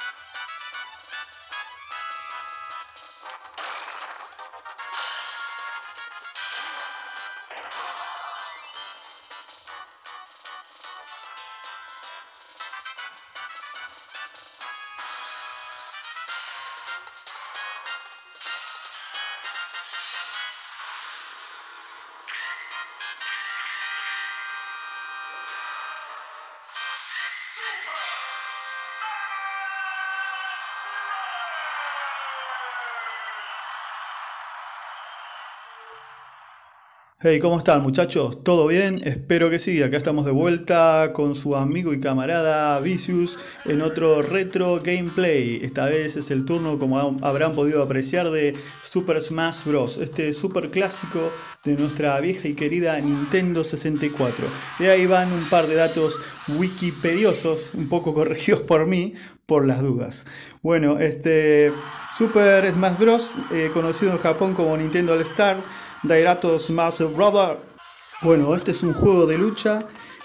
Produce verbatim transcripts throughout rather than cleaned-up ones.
Hey, ¿cómo están muchachos? ¿Todo bien? Espero que sí. Acá estamos de vuelta con su amigo y camarada Vicious en otro retro gameplay. Esta vez es el turno, como habrán podido apreciar, de Super Smash Bros. Este super clásico de nuestra vieja y querida Nintendo sesenta y cuatro. Y ahí van un par de datos wikipediosos, un poco corregidos por mí, por las dudas. Bueno, este Super Smash Bros., eh, conocido en Japón como Nintendo All Star, Dairato Smash Brother. Bueno, este es un juego de lucha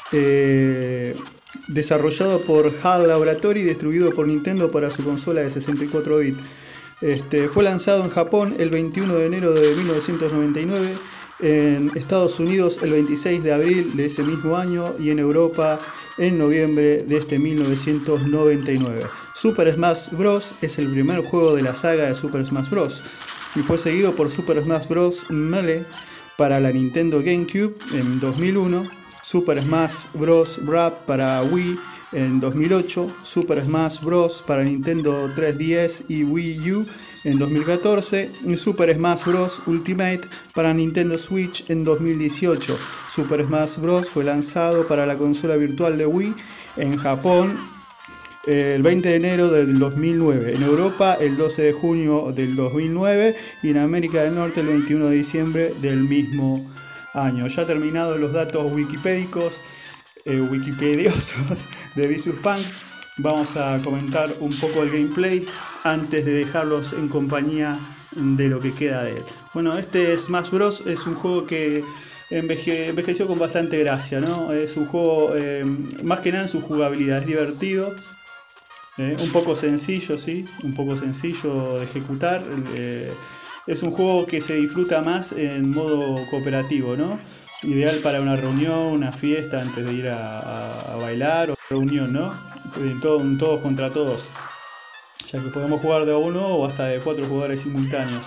eh, desarrollado por HAL Laboratory y distribuido por Nintendo para su consola de sesenta y cuatro bits. Este, fue lanzado en Japón el veintiuno de enero de mil novecientos noventa y nueve, en Estados Unidos el veintiséis de abril de ese mismo año y en Europa en noviembre de este mil novecientos noventa y nueve. Super Smash Bros. Es el primer juego de la saga de Super Smash Bros. Y fue seguido por Super Smash Bros. Melee para la Nintendo GameCube en dos mil uno, Super Smash Bros. Rap para Wii en dos mil ocho, Super Smash Bros. Para Nintendo tres D S y Wii U en dos mil catorce, y Super Smash Bros. Ultimate para Nintendo Switch en dos mil dieciocho. Super Smash Bros. Fue lanzado para la consola virtual de Wii en Japón el veinte de enero del dos mil nueve, en Europa el doce de junio del dos mil nueve y en América del Norte el veintiuno de diciembre del mismo año. Ya terminados los datos wikipédicos, eh, wikipediosos de Vicious Punk, vamos a comentar un poco el gameplay antes de dejarlos en compañía de lo que queda de él. Bueno, este Smash Bros. Es un juego que enveje, envejeció con bastante gracia, ¿no? Es un juego, eh, más que nada en su jugabilidad, es divertido. Eh, un poco sencillo, sí, un poco sencillo de ejecutar. Eh, es un juego que se disfruta más en modo cooperativo, ¿no? Ideal para una reunión, una fiesta antes de ir a, a- a bailar o reunión, ¿no? En todo, un todos contra todos, ya que podemos jugar de a uno o hasta de cuatro jugadores simultáneos.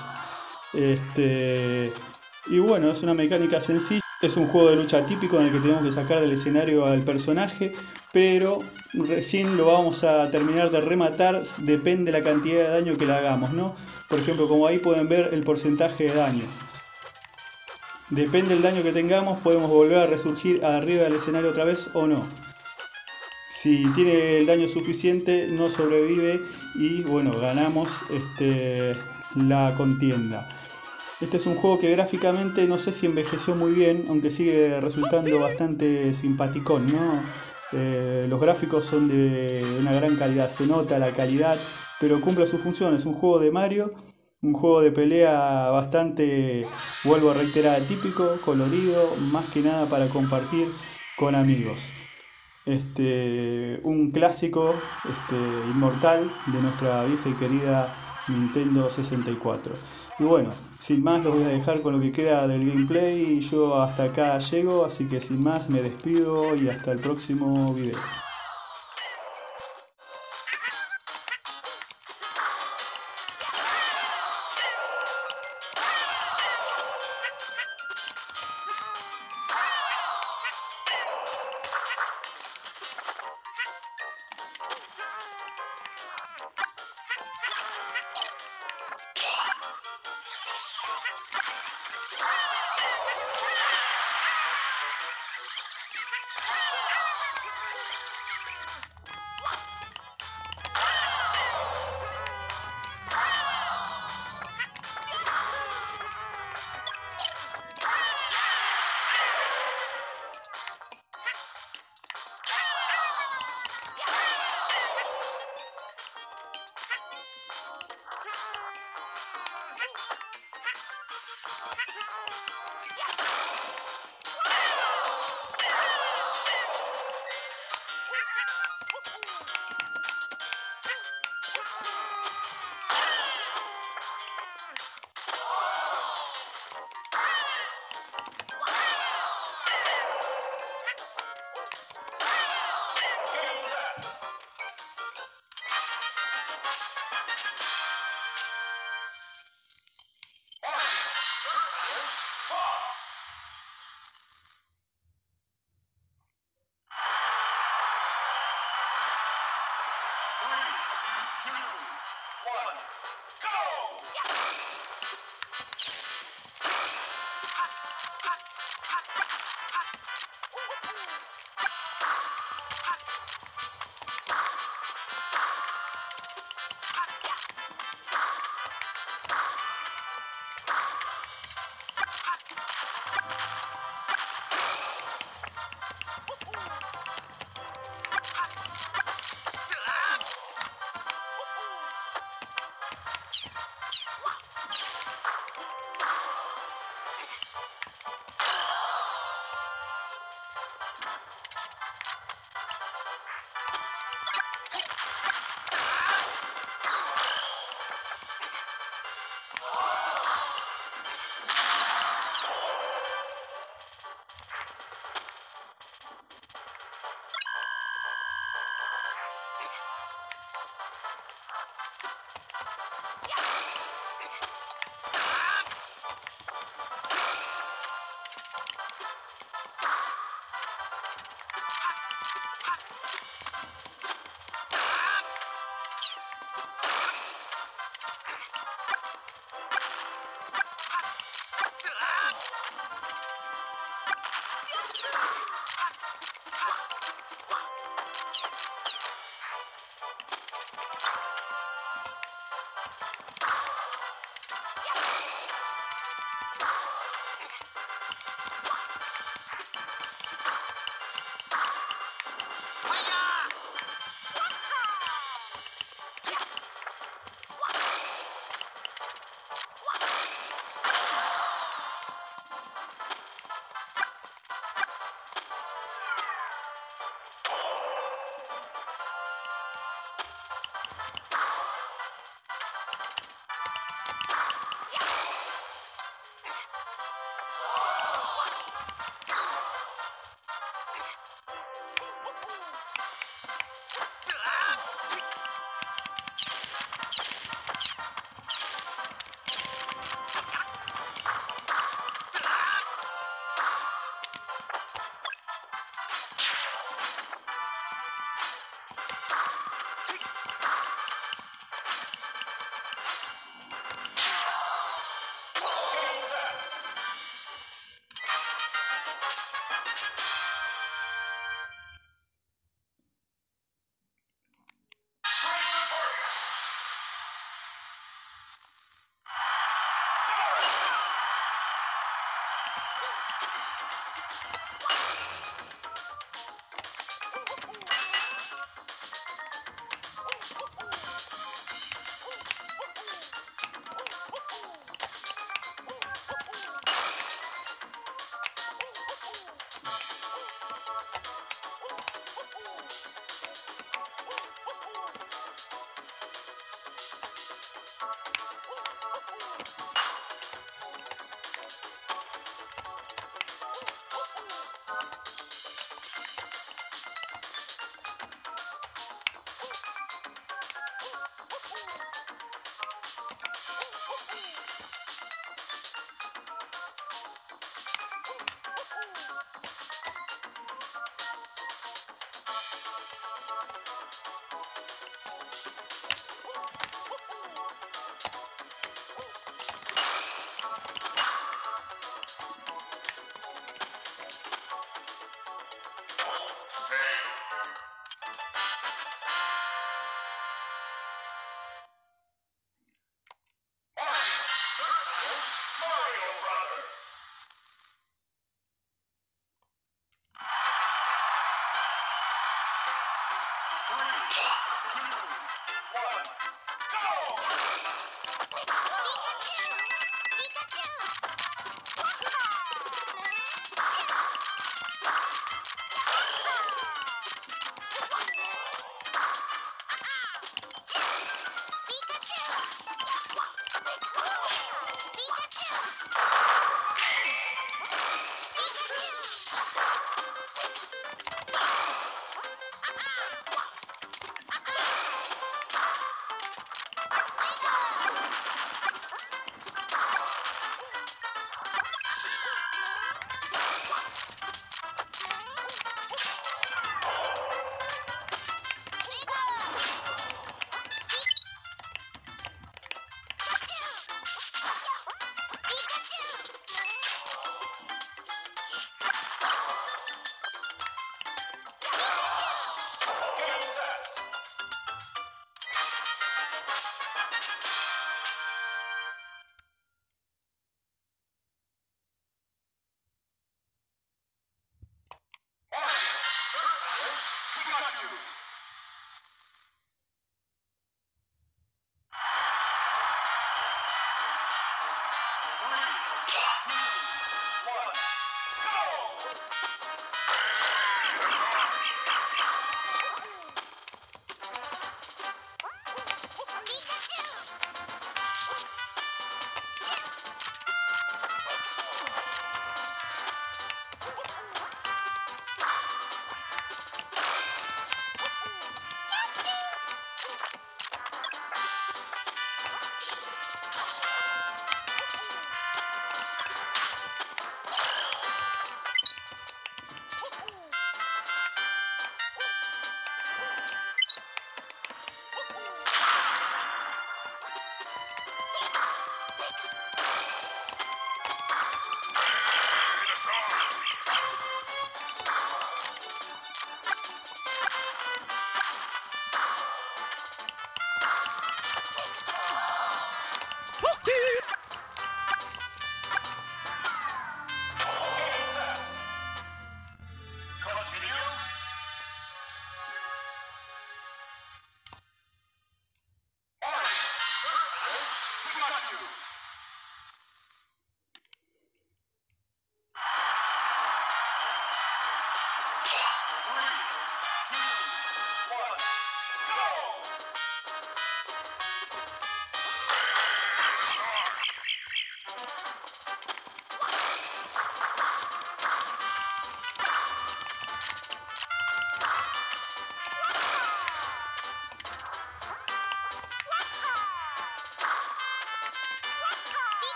Este, y bueno, es una mecánica sencilla. Es un juego de lucha típico en el que tenemos que sacar del escenario al personaje, pero recién lo vamos a terminar de rematar, depende de la cantidad de daño que le hagamos, ¿no? Por ejemplo, como ahí pueden ver el porcentaje de daño. Depende del daño que tengamos, podemos volver a resurgir arriba del escenario otra vez o no. Si tiene el daño suficiente, no sobrevive y bueno, ganamos este, la contienda. Este es un juego que gráficamente no sé si envejeció muy bien, aunque sigue resultando bastante simpaticón, ¿no? Eh, los gráficos son de una gran calidad, se nota la calidad, pero cumple su función. Es un juego de Mario, un juego de pelea bastante, vuelvo a reiterar, típico, colorido, más que nada para compartir con amigos. Este, un clásico, este, inmortal de nuestra vieja y querida Nintendo sesenta y cuatro. Y bueno, sin más los voy a dejar con lo que queda del gameplay. Yo hasta acá llego, así que sin más me despido y hasta el próximo video.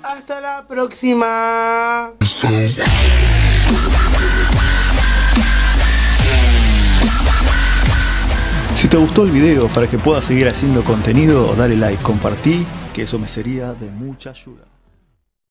Hasta la próxima. Si te gustó el video, para que puedas seguir haciendo contenido, dale like, compartí, que eso me sería de mucha ayuda.